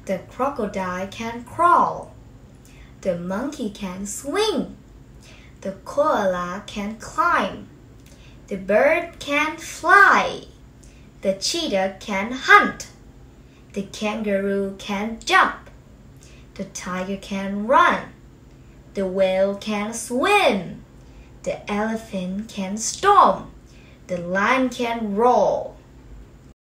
The crocodile can crawl. The monkey can swing. The koala can climb. The bird can fly. The cheetah can hunt. The kangaroo can jump. The tiger can run. The whale can swim. The elephant can storm. The lion can roar.